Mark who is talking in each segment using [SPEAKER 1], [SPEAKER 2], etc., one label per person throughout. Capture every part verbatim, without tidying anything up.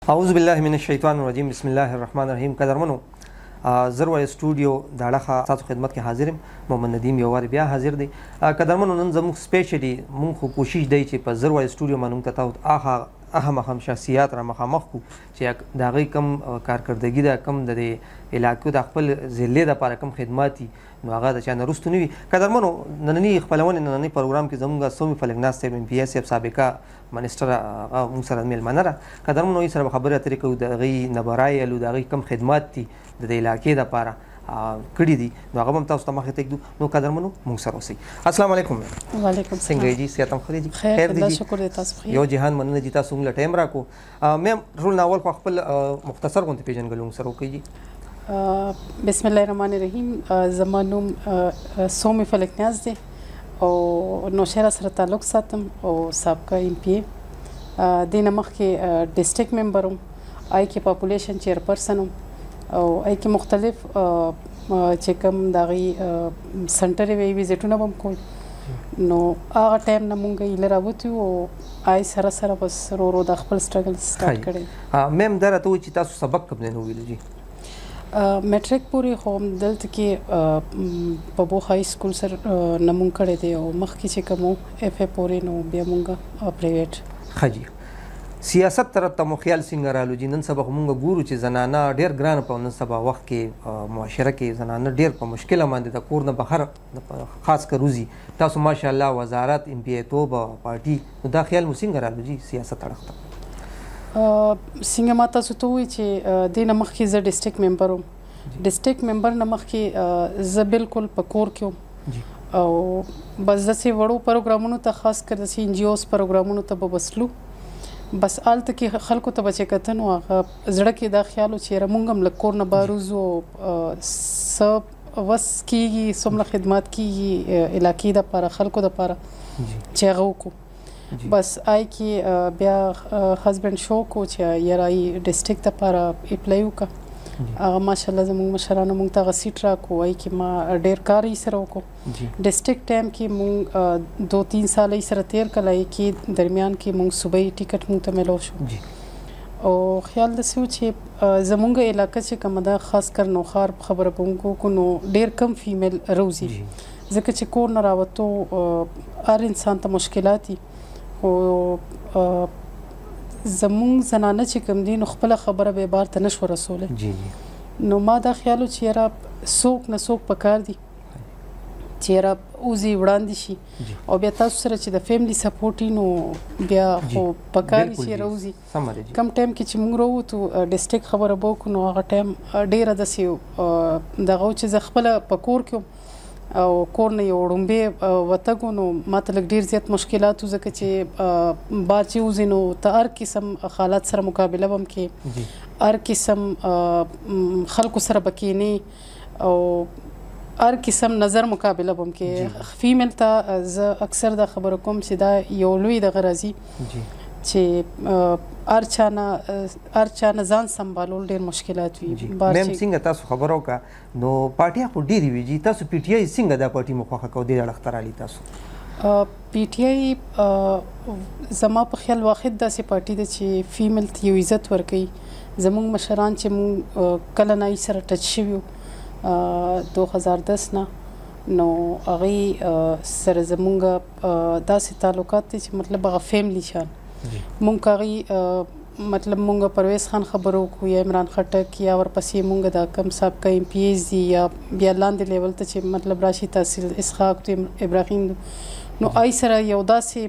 [SPEAKER 1] اعوذ بالله من الشیطان الرجیم بسم الله الرحمن الرحیم. قدرمنو زروای سټوډیو د اړخه تاسو خدمت کې حاضر یم. محمد ندیم یو وار بیا حاضر دی. قدرمنو نن زموږ سپیشلی مونږ خو کوشش دی چې په زروای سټوډیو باندې تاسو هغه اهم اهم شخصیات را مخامخ کو چې د هغوی کم کارکردګي ده، کم د دې علاقو د خپل ضلع دپاره کم خدمات دي، نو هغه د چا نه وروسته نه وي. قدرمنو ننني خپلونې ننني پروګرام کې زموږ سومي فلک ناز صاحب ایم پي ایس صاحب سابقه منسټر هغه موږ سره میلمانه ده. قدرمنو هغوی سره به خبرې اترې کوو، د هغوی نه به رایې الو، د هغوی کم خدمات دي د دې علاقې دپاره کړي دي، نو هغه به هم تاسو ته مخې ته ږدو. نو قدرمنو موږ سره اوسئ. السلام علیکم.
[SPEAKER 2] وعلیکم السلام.
[SPEAKER 1] څنګه یې جي؟ صحت هم ښه دی جي؟
[SPEAKER 2] خیر دی، شکر دی، تاسو بخیر.
[SPEAKER 1] یو جهان مننه جي، تاسو موږ له ټایم راکړو. میم ټول ناول خو خپل مختصر غونډې پېژنګلو موږ سره وکړئ جي.
[SPEAKER 2] بسم الله الرحمن الرحیم. زما نوم سومي فلک نیاز دی او نوشهره سره تعلق ساتم او سابقه ایم پی ای. دې نه مخکې ډسټرکټ ممبر وم، آی کې پاپولیشن چیرپرسن وم او آی کې مختلف چې کوم د هغوی سنټرې وی ویزټونه به هم کول. نو هغه ټایم نه مونږ ایله راوتي او آی سره سره بس ورو ورو د خپل سټرګل سټارټ کړی.
[SPEAKER 1] میم دا راته وایي چې تاسو سبق کوم ځای نه وویلو جي؟
[SPEAKER 2] میټریک پورې خو دلته کې په بو های سکول سره نه مونږ کړی دی او مخکې چې کوم اف ای پورې نو بیا مونږ پرایویټ.
[SPEAKER 1] ښه جي. سیاست طرف ته مو خیال څنګه رالو جي؟ نن سبا خو مونږ ګورو چې زنانه ډېر ګرانه په نن سبا وخت کې معاشره کې زنانه ډېر په مشکله باندې د کور نه بهر خاص کر وځي. تاسو ماشاءالله وزارت ایم پی ای توب پارټي، نو دا خیال مو څنګه رالو جي سیاست اړخ ته؟
[SPEAKER 2] څنګه ما تاسو ته ووایي چې دې نه مخکې زه ډسټرکټ ممبر وم. ډسټرکټ ممبر نه مخکې زه بالکل په کور کې وم او بس داسې وړو پروګرامونو ته، خاص کر داسې ان جی اوز پروګرامونو ته به بسلو. بس هلته کې خلکو ته به چې کتن نو هغه زړه کې دا خیال و چې یاره مونږ هم له کور نه بهر وځو او څه وس کېږي، څومره خدمات کېږي علاقې دپاره، خلکو دپاره چې هغه وکړو. بس آی کې بیا هسبنډ شوق و چې یاره ای ډسټرکټ دپاره اپلای وکړه. هغه ماشاءالله زموږ مشرانو موږ ته هغه سیټ راکړو. آی کې ما ډېر کار یې سره وکړو. ډسټرکټ ټایم کې موږ دو تین سال یې سره تیر کړل. آی کې درمیان کې موږ صوبایي ټیکټ موږ ته میلاو شو او خیال داسې و چې زموږ علاقه چې کومه ده، خاص کر نوخار خبره به موږ وکړو، نو ډېر کم فیمیل روزي، ځکه چې کور نه راوتو هر انسان ته مشکلات دي. خو زمونږ زنانه چې کوم دي نو خپله خبره به بار ته نشوه رسولی. نو ما دا خیال و چې یاره څوک نه څوک پکار دي چې یاره وځي وړاندې شي او بیا تاسو سره چې د فیملی سپورټ وي نو بیا خو پکار وي چې یاره وځي. کم ټایم کې چې موږ راووتو ډسټرکټ خبره به وکړو، نو هغه ټایم ډېره داسې دغه و چې زه خپله په کور کې او کور نه یو وړومبې وتګو، نو ما ته لږ ډېر زیات مشکلات و، ځکه چې بار چې وځي نو ته هر قسم حالات سره مقابله به هم کې، هر قسم خلکو سره به کښېنې او هر قسم نظر مقابله به هم کې. فیمیل ته زه اکثر دا خبره کوم چې دا یو لوی دغه راځي چې هر چا نه هر چا نه ځان سنبالول ډېر مشکلات وي.
[SPEAKER 1] میم څنګه تاسو خبره وکړه، نو پارټۍ خو ډېرې وي جي، تاسو پی ټي آی څنګه دا پارټي مو خوښه کوو دې اړخ ته رالي تاسو؟
[SPEAKER 2] پی ټي آی زما په خیال واحد داسې پارټي ده چې فیمیل ته یو عزت ورکوي. زموږ مشران چې موږ کله نه یې سره ټچ شوي وو دو هزار دس نه، نو هغوی سره زموږ داسې تعلقات دي چې مطلب هغه فیملی شان. مونږ هغوی مطلب مونږ پرویز خان خبرو وکړو یا عمران خټک یا ورپسې مونږ دا کم سابقه ایم پی ایز دي یا بیا لاندې لیول ته چې مطلب راشي تحصیل اسحاق ابراهیم، نو آی سره یو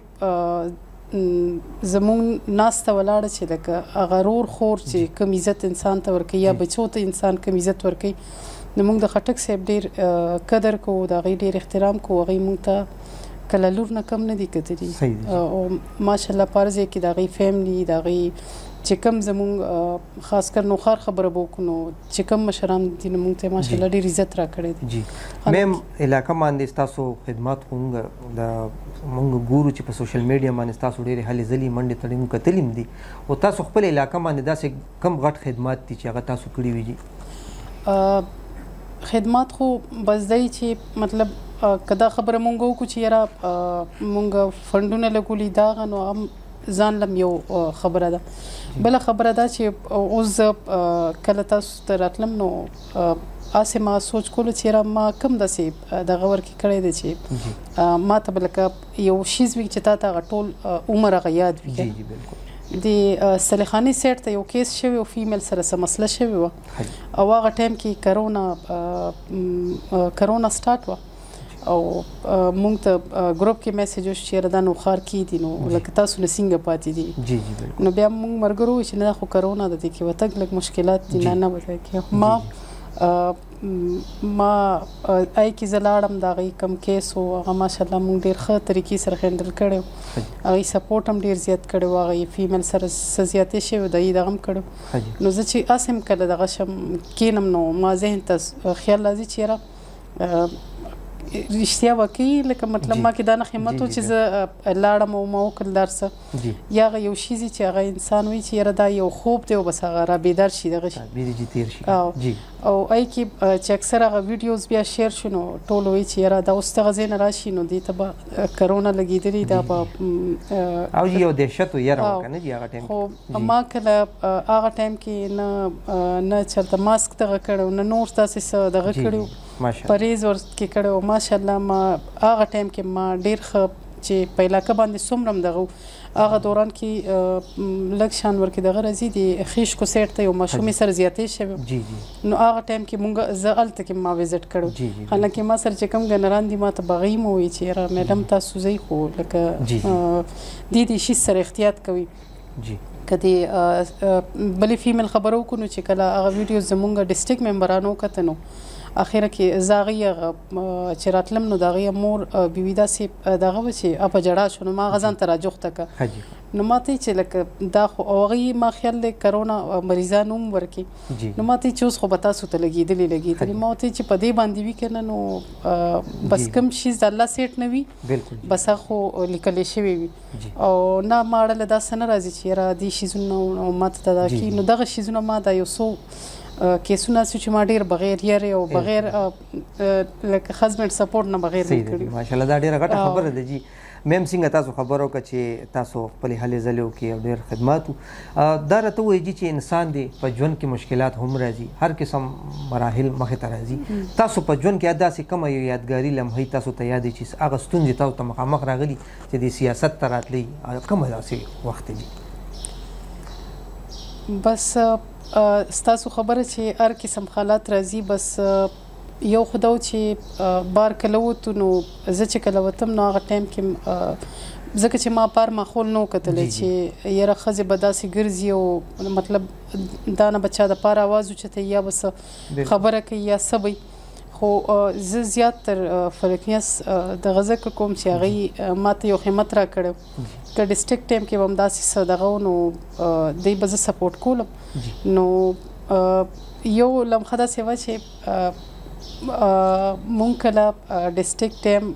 [SPEAKER 2] داسې زمونږ ناسته ولاړه چې لکه هغه رور خور چې کم عزت انسان ته ورکوي یا بچو ته انسان کم عزت ورکوي، نو مونږ د خټک صاحب ډېر قدر کوو، د هغوی ډېر احترام کوو. هغوی مونږ ته کله لور نه کم نه دي کتلي او ماشاءالله په هر ځای کې د هغوی فیملی، د هغوی چې کوم زمونږ خاص کر نوخار خبره به وکړو، نو چې کوم مشران دي نو مونږ ته ماشاءالله ډېر عزت راکړی دی.
[SPEAKER 1] میم علاقه باندې ستاسو خدمات خو مونږ د مونږ ګورو چې په سوشل میډیا باندې ستاسو ډېرې هلې ځلې منډې تړې مونږ کتلي هم دي، او تاسو خپل علاقه باندې داسې کم غټ خدمات دي چې هغه تاسو کړي وي جي؟
[SPEAKER 2] خدمات خو بس دی چې مطلب که دا خبره مونږ وکړو چې یاره مونږ فنډونه لګولي دا هغه، نو هم ځان لم یو خبره ده. بله خبره ده چې اوس زه کله تاسو ته راتلم نو هسې ما سوچ کولو چې یاره ما کوم داسې دغه ورکې کړی دی چې ما ته به لکه یو شیز وي چې تا ته هغه ټول عمر هغه یاد وي. د سلیخاني سیټ ته یو کیس شوی او فیمیل سره څه مسله شوې وه او هغه ټایم کې کرونا کرونا سټارټ وه او مونږ ته ګروپ کې میسج وشو چې یاره دا نو ښار کې دي نو لکه تاسو نه څنګه پاتې دي نو بیا مونږ ملګرو وویل چې نه خو کرونا ده دې کې وتګ لږ مشکلات دي نه نه به ځای کې ما ما آی کې زه لاړم د هغې کوم کیس و هغه ماشاءالله مونږ ډېر ښه طریقې سره هینډل کړی و هغې سپورټ هم ډېر زیات کړی و هغې فیمیل سره څه زیاتې شوې و د هغې دغه هم کړی نو زه چې هسې هم کله دغه شم کینم نو ما ذهن ته خیال راځي چې یاره رښتیا واقعي لکه مطلب ما کې دا نه همت و چې زه لاړم او ما وکړل دا څه یا هغه یو شی چې هغه انسان وي چې یاره دا یو خوب دی او بس هغه را بیدار شي دغه شي او آی کې چې اکثر هغه ویډیوز بیا شیر شو نو ټول وایي چې یاره دا اوس دغه ځای نه راشي نو دې ته به کرونا لګېدلې دا به
[SPEAKER 1] او یو دهشت و یاره وه که نه جي هغه ټایم
[SPEAKER 2] خو ما کله هغه ټایم کې نه نه چېرته ماسک دغه کړی نه نور داسې څه دغه کړي پرهیز ورکې کړی و ماشاءالله ما هغه ټایم کې ما ډېر ښه چې په علاقه باندې څومره هم دغه هغه دوران کې لږ شان ورکې دغه راځي د خیشکو سیټ ته یو ماشومې سره زیاتې شوې نو هغه ټایم کې مونږ زه هلته کې ما وزټ کړی حالانکې ما سره چې کوم ګنران دي ما ته به هغوی مو ووایي چې یاره میډم تاسو ځئ خو لکه دې دې شي سره احتیاط کوي که د بلې فیمیل خبره وکړو نو چې کله هغه ویډیوز زمونږ ډسټرکټ ممبرانو وکته نو اخره کې زه هغې چې راتلم نو د هغې مور بیوي داسې دغه وه چې په ژړا شو نو ما هغه ځان ته راجوخته کړه نو ما ته یې چې لکه دا خو او هغې ما خیال دی کرونا مریضان هم ورکړي نو ما ته یې چې اوس خو به تاسو ته لګېدلې لګېدلې ما ورته یې چې په دې باندې وي که نه نو بس کوم شیز د الله سیټ نه وي بس هغه خو لیکلی شوی وي او نه ما اړه له دا څه نه راځي چې یاره دې شیزونه ما ته دا کړي نو دغه شیزونه ما دا یو څو کیسونه سو چې ما ډېر بغیر یارې او بغیر لکه هزبینډ سپورټ نه بغیر مې کړي
[SPEAKER 1] ماشاءالله دا ډېره غټه خبره ده جي میم څنګه تاسو خبر وکړه چې تاسو خپلې هلې ځلې وکړې او ډېر خدمات وو دا راته ووایي جي چې انسان دی په ژوند کې مشکلات هم راځي هر قسم مراحل مخې ته راځي تاسو په ژوند کې داسې کومه یو یادګاري لمحې تاسو ته یاد چې هغه ستونزې تاسو ته مخامخ راغلي چې د سیاست ته راتلی کومه داسې وخت دی
[SPEAKER 2] بس ستاسو خبره چې هر قسم حالات راځي بس یو خو دا و چې بار کله وتو نو زه چې کله وتم نو هغه ټایم کې ځکه چې ما پار ماحول نه و کتلی چې یاره ښځې به داسې ګرځي او مطلب دا نه به چا د پاره اواز اوچتوي یا به څه خبره کوي یا څه به خو زه زیات تر فلکنیس دغه ذکر کوم چې هغوی ما ته یو همت را کړی که ډسټرکټ ټایم کې به هم داسې څه دغه و نو دی به زه سپورټ کولم نو یو لمحه داسې وه چې مونږ کله ډسټرکټ ټایم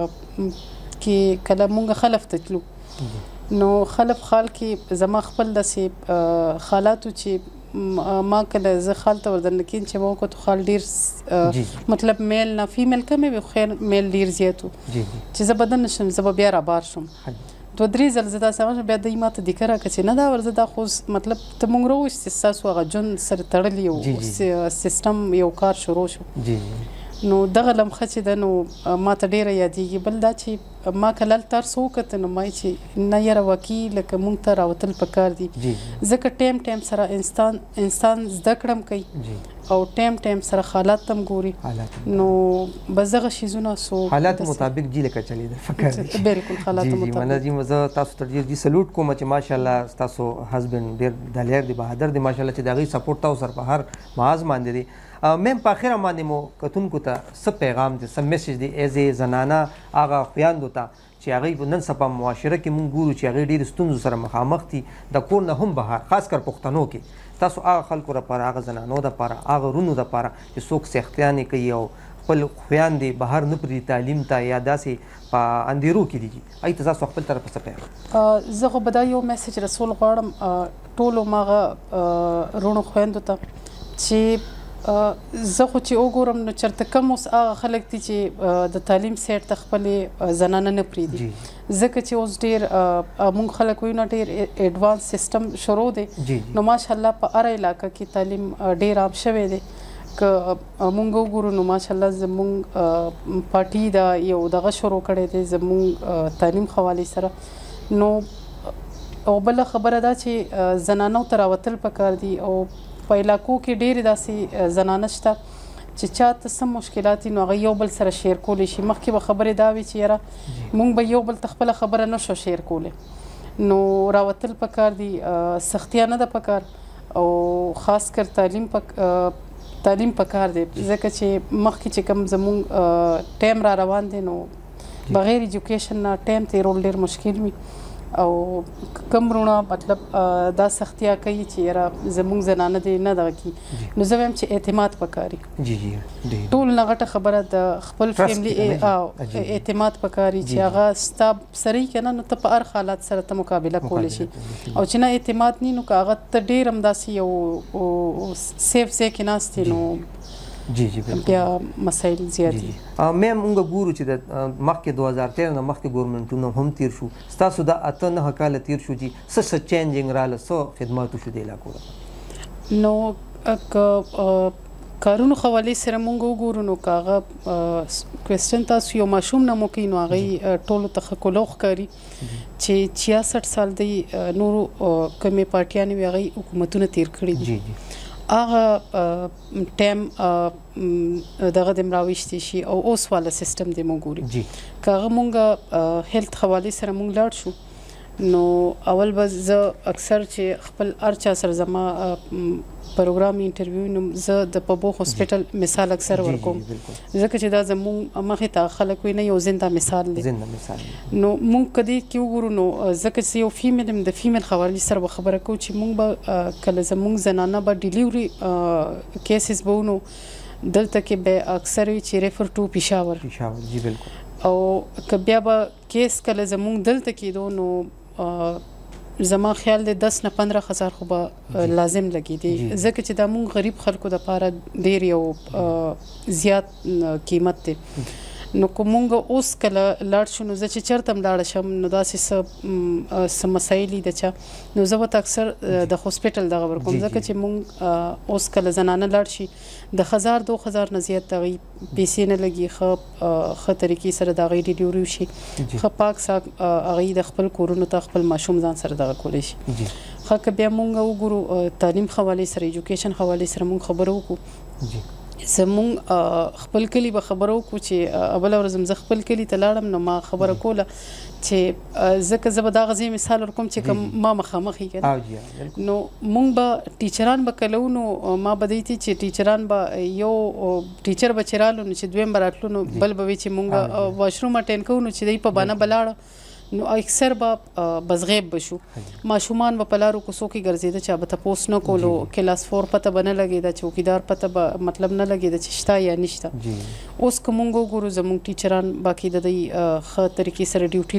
[SPEAKER 2] کې کله مونږ خلف ته تلو نو خلف خال کې زما خپل داسې حالاتو چې ما کله زه خال ته وردننه کېم چې ما وکتو خال ډېر مطلب میل نه فیمیل کمې وي خیر میل ډېر زیات و چې زه به دننه شم زه به بیا رابار شم دوه درې ځله زه داسې هغه بیا دوی ما ته دیکه راکړه چې نه دا ورځه دا خو مطلب ته مونږ راووایو چې ستاسو هغه ژوند سره تړلی یو سیسټم یو کار شروع شو نو دغه لمحه چې ده نو ما ته ډېره یادېږي بل دا چې ما که هلته هر څه وکته نو ما چې نه یاره واقعي لکه مونږ ته راوتل پکار دي ځکه ټایم ټایم سره انسان انسان زده کړه هم کوي او ټایم ټایم سره حالات ته هم ګوري نو بس دغه شیزونه سو
[SPEAKER 1] حالات مطابق جي لکه چلېدل فکر دی
[SPEAKER 2] بلکل حالات مطابق
[SPEAKER 1] منه جي زه تاسو ته ډېر جي سلوټ کوم چې ماشاءالله ستاسو هزبینډ ډېر دلیر دی بهادر دی ماشاءالله چې د هغوی سپورټ تاسو سره په هر محاذ باندې دی میم په اخره باندې مو کتونکو ته څه پیغام دی څه میسج دی ایز ای زنانه هغه خویندو ته چې هغوی نن سبا معاشره کې مونږ ګورو چې هغوی ډېرو ستونزو سره مخامخ دي د کور نه هم بهر خاص کر پښتنو کې تاسو هغه خلکو دپاره هغه زنانو دپاره هغه رونو دپاره چې څوک سیختیانې کوي او خپل خویندې بهر نه پرېږدي تعلیم ته یا داسې په اندېرو کې دي هغوی ته تاسو خپل طرفه څه پیغام
[SPEAKER 2] زه خو به دا یو میسج رسول غواړم ټولو مغه رونو خویندو ته چې زه خو چې وګورم نو چېرته کم اوس هغه خلک دي چې د تعلیم سیټ ته خپلې زنانه نه پرېږدي ځکه چې اوس ډېر موږ خلک وایو نه ډېر ایډوانس سیسټم شروع دی نو ماشاءالله په هره علاقه کې تعلیم ډېر عام شوی دی که مونږ وګورو نو ماشاءالله زمونږ پارټي دا یو دغه شروع کړی دی زمونږ تعلیم حوالې سره نو او بله خبره دا چې زنانو ته راوتل پکار دي او په علاقو کې ډېرې داسې زنانه شته چې چاته څه مشکلات نو هغه یو بل سره شیر کولی شي مخکې به خبرې دا وي چې یاره مونږ به یو بل ته خپله خبره نه شو شیر کولی نو راوتل پکار دي سختیا نه ده پکار او خاص کر تعلیم پک تعلیم پکار دی ځکه چې مخکې چې کوم زمونږ ټایم را روان دی نو بغیر ایجوکیشن نه ټایم تېرول ډېر مشکل وي او کم رونه مطلب دا سختیا کوي چې یاره زمونږ زنانه دی نه دغه کي نو زه وایم چې اعتماد پکاري ټول نه غټه خبره د خپل فیملی اعتماد پکاري چې هغه ستا سره یې که نه نو ته په هر حالات سره ته مقابله کولی شي او چې نه اعتماد نی نو که هغه ته ډېر همداسې یو سیف ځای کې ناست دی نو
[SPEAKER 1] جی جی
[SPEAKER 2] بیا مسایل زیات دي
[SPEAKER 1] میم موږ ګورو چې د مخکې دوه هزار تېر نه مخکې ګورمنټونه هم تیر شو ستاسو د اته نهه کاله تیر شو چې څه څه چینجنګ راغله څه خدمات وشو د علاقو
[SPEAKER 2] نو که کارونو حوالې سره موږ وګورو نو که هغه کوېسچن تاسو یو ماشوم نه مو کوي نو هغه ټولو ته ښه کلو ښکاري چې چھیاسټ سال دی نورو کومې پارټیانې وي هغوی حکومتونه تیر کړي دي هغه ټایم دغه د راویشتی شي او اوس والا سیستم دی موږ ګوري که هغه مونږ هیلث حوالې سره مونږ لاړ شو نو اول به زه اکثر چې خپل هر چا سره زما پروګرام انټرویو نو زه د پبو هاسپټل مثال اکثر ورکوم ځکه چې دا زموږ مخې ته خلک وي نه یو زنده مثال دی نو مونږ کدی کې وګورو نو ځکه چې یو فیمیل یم د فیمیل حوالې سره به خبره کوو چې مونږ به کله زموږ زنانه به ډیلیوري کیسز به ونو دلته کې به اکثر وي چې ریفر ټو پېښور
[SPEAKER 1] پېښور جی بالکل
[SPEAKER 2] او که بیا به کیس کله زموږ دلته کېدو نو زما خیال دی دس نه پندره هزار خو به لازم لګي دی ځکه چې دا مونږ غریب خلکو دپاره ډېر یو زیات قیمت دی نو که مونږ اوس کله لاړ شو نو زه چې چېرته هم لاړه شم نو داسې څه څه مسایل د چا نو زه ورته اکثر د هاسپټل دغه ورکوم ځکه چې مونږ اوس کله زنانه لاړ شي د هزار دو هزار نه زیات د هغوی پیسې نه لګي ښه ښه طریقې سره د هغوی ډیلیوري وشي ښه پاک ساک هغوی د خپل کورونو ته خپل ماشوم ځان سره دغه کولی شي ښه که بیا مونږ وګورو تعلیم حوالې سره ایجوکیشن حوالې سره مونږ خبره وکړو زمونږ خپل کلي به خبره وکړو چې اوله ورځ زه خپل کلي ته لاړم نو ما خبره کوله چې ځکه زه به دا غزې مثال ورکوم چې کوم ما مخامخ یې که نو مونږ به ټیچران به کله نو ما به دی چې ټیچران به یو ټیچر به چې رالو نو چې دویم به راتلو نو بل به وي چې مونږ واشروم اټین کوو نو چې دی په بانه به لاړه نو اکثر به بزغیب بشو ماشومان به په لارو کوڅو کې ګرځېده چا به تپوس نه کولو کلاس فور پته به نه لګېده چوکیدار پته به مطلب نه لګېده چې شته یا نشته اوس که مونږ وګورو زموږ ټیچران باقي د دوی ښه طریقې سره ډیوټي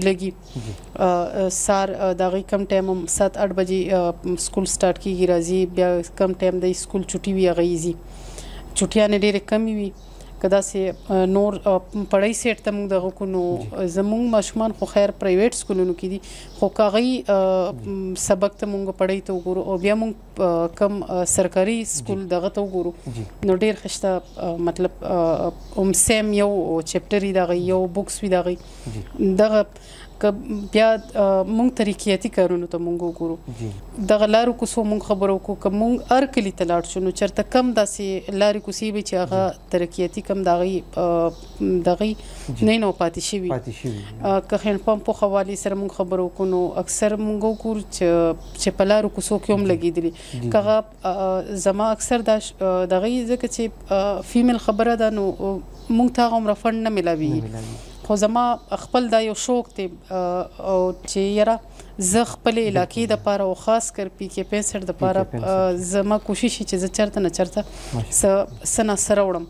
[SPEAKER 2] لګي سار د هغوی کم ټایم هم سات اټ بجې سکول سټارټ کېږي راځي بیا کم ټایم دی سکول چوټي وي هغوی ځي چوټیانې ډېرې کمې وي که داسې نور پړی سیټ ته موږ دغه کړو نو زموږ ماشومان خو خیر پرایویټ سکولونو کې دي خو که هغوی سبق ته موږ پړی ته وګورو او بیا موږ کم سرکاري سکول دغه ته وګورو نو ډېر ښه شته مطلب هم سیم یو چپټر وي د هغوی یو بکس وي د هغوی دغه که بیا مونږ ترقیاتي کارونو ته مونږ وګورو دغه لارو کوڅو مونږ خبره وکړو که مونږ هر کلي ته لاړ شو نو چېرته کم داسې لارې کوڅې وي چې هغه ترقیاتي کم د هغوی د هغوی نه نو پاتې شوي که هینډ پمپو حوالې سره مونږ خبره وکړو نو اکثر مونږ وګورو چې په لارو کوڅو کې هم لګېدلي که هغه زما اکثر دا د هغوی ځکه چې فیمیل خبره ده نو مونږ ته هغه عمره فنډ نه میلاویږي خو زما خپل دا یو شوق دی او چې یاره زه خپلې علاقې دپاره او خاص کر پي کې پینسټ دپاره زما کوشش چې زه چېرته نه چېرته څه څه ناسره وړم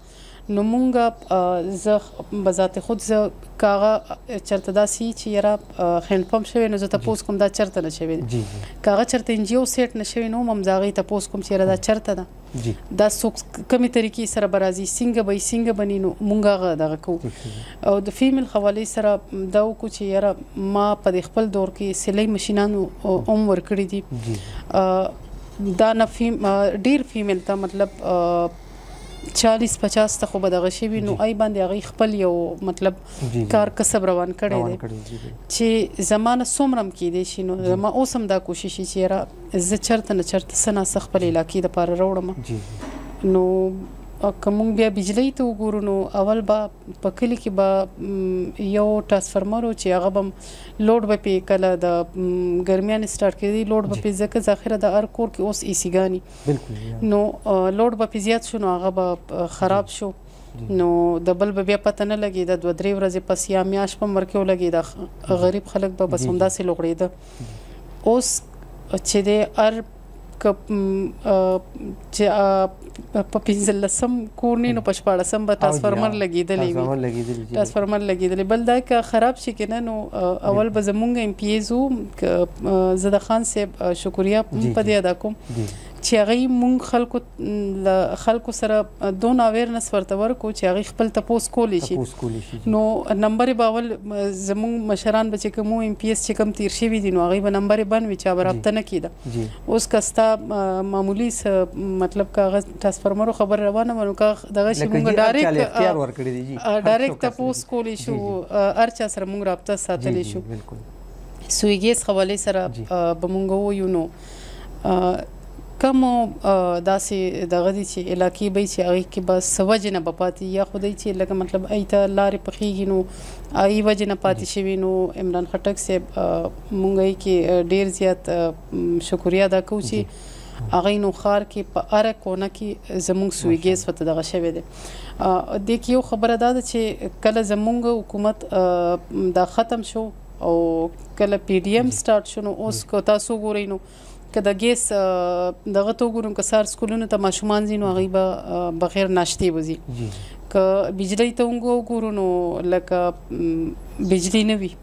[SPEAKER 2] نو مونږ زه بذات خود زه کاغه چرته داسي چې یاره هند پمپ شوی نو زه تاسو کوم دا چرته نه شوی کاغه چرته انجیو سیټ نشوي نو ممزاغي تاسو کوم چې دا چرته ده دا څوک کمی طریقې سره برازي څنګه به څنګه بني نو مونږه دغه کو او د فیمیل حواله سره دا کو چې یاره ما په خپل دور کې سلای ماشينانو اوم ور کړی دي دا نه فیم ډیر فیمیل ته مطلب چالیس پچاس ته خو به دغه شي نو ای باندې هغه خپل یو مطلب کار کسب روان کړی دی چې زمانه سومرم کې دی شي نو ما اوسم دا کوشش چې را زه چرته نه چرته سنا خپل علاقې د پاره وروړم نو کوم بیا بجلی ته وګورو نو اول با په کلی کې با یو ټرانسفارمر چې هغه بم لوډ به پی کله د ګرمیان سٹارټ کړي لوډ به پی ځکه ذخیره د ار کور کې اوس ای سی ګانی نو لوډ به پی زیات شو نو هغه به خراب شو نو د بل بیا پته نه لګي د دوه درې ورځې پس یا میاش په مرکو لګي د غریب خلک به بس همدا سي لوړې ده اوس چې د ار چې په پنځل لسم کورنی نو پښپاړسم به ټرانسفارمر لګیدلې ټرانسفارمر لګیدلې بل دا که خراب شي کنه نو اول به زمونږ ام پی ایزو زده خان صاحب شکریا په دې ادا کوم چې هغه مونږ خلکو خلکو سره دون اویرنس ورته ورکو چې هغه خپل تپوس کولی شي نو نمبر باول زمونږ مشران به چې کوم ام پی ایس چې کوم تیر شي دي نو هغه به نمبر باندې چې برابر نه کیده اوس کستا معمولی مطلب کاغذ ټرانسفارمر خبر روانه ونو کا دغه شي مونږ ډایرکټ اختیار ورکړی دي ډایرکټ تپوس کولی شو ارچا سره مونږ رابطه ساتلی شو سویګیس حواله سره به مونږ وو نو کوم داسې دغه دي چې علاقې به چې هغه کې بس وجه نه بپاتې یا خدای چې لکه مطلب ایته لارې پخېږي نو ای وجه نه پاتې شوي نو عمران خټک صاحب مونږ کې ډیر زیات شکریا ادا کوو چې هغه نو خار کې په اره کونه کې زمونږ سویګیس وته دغه شوی دی د کې یو خبره ده چې کله زمونږ حکومت دا ختم شو او کله پی ډی ایم سٹارټ شو نو اوس کو تاسو ګورئ نو که د ګیس دغه تو ګورم که سار سکولونو ته ماشومان ځي نو هغوی به بغیر ناشتې به ځي که بجلی ته وګورو نو لکه بجلی نه وي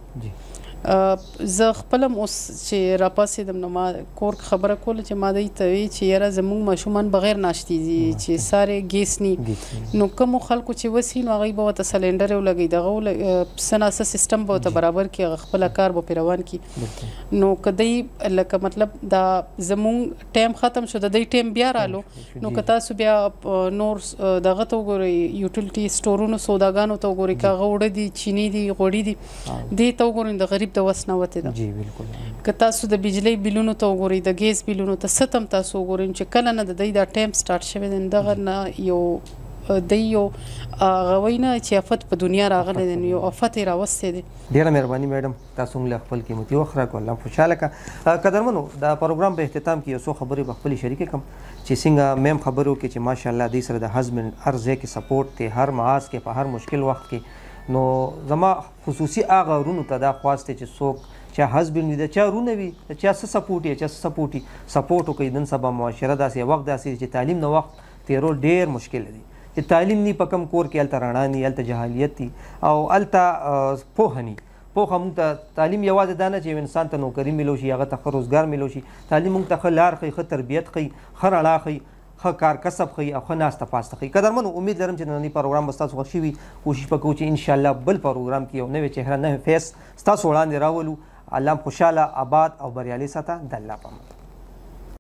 [SPEAKER 2] زه خپلم اوس چې راپاسېدم نو ما کور خبره کوله چې ما دوی ته وی چې یاره زمونږ ماشومان بغیر ناشتې دي چې سارې ګیس ني نو کومو خلکو چې وسي نو هغوی به ورته سلنډر ولګوي دغه څه ناسه سیسټم به ورته برابر کړي هغه خپله کار به پرې روان کړي نو که دوی لکه مطلب دا زمونږ ټایم ختم شو د دوی ټایم بیا رالو نو که تاسو بیا نور دغه ته وګورئ یوټیلیټي سټورونو سوداګانو ته وګورئ که هغه اوړه دي چینی دي غوړي دي دې ته وګورئ د غریب د وس نه وته ده جی بالکل که تاسو د بجلی بیلونو ته وګورئ د ګیس بیلونو ته ستم تاسو وګورئ چې کله نه د دوی دا ټایم سٹارټ شوی دی دغه نه یو دی یو غوی نه چې افت په دنیا راغلی دی یو افت یې راوستی دی
[SPEAKER 1] ډېره مهرباني میډم تاسو موږ له خپل قیمتي وخت راکړو الله خوشحاله کړه قدرمنو د پروګرام په اختتام کې یو څو خبرې به خپلې شریکې کړم چې څنګه میم خبرو کې چې ماشاءالله دوی سره د هزبند هر ځای کې سپورټ دی هر محاذ کې په هر مشکل وخت کې نو زما خصوصي هغه ورونو ته دا خواست دی چې څوک چا هزبند وي د چا رونه وي د چا څه سپورټ یې چا څه سپورټ یې سپورټ وکړي نن سبا معاشره داسې وخت داسې چې تعلیم نه وخت تېرول ډېر مشکل دی چې تعلیم نی په کم کور کې هلته رڼا ني هلته جهالیت دي او هلته پوهه ني پوهه موږ ته تعلیم یوازې دا نه چې انسان ته نوکري میلو شي هغه ته ښه روزګار میلو شي تعلیم موږ ته ښه لار ښیي ښه تربیت ښیي ښه رڼا ښیي ښه کار کسب ښیي او ښه ناسته پاسته ښیي قدرمنو امید لرم چې نننی پروګرام به ستاسو خوښ وي کوشش به کوو چې انشاءالله بل پروګرام کې یو نوی چهره نوی فیس ستاسو وړاندې راولو الله خوشحاله آباد او بریالي ساته د الله په امان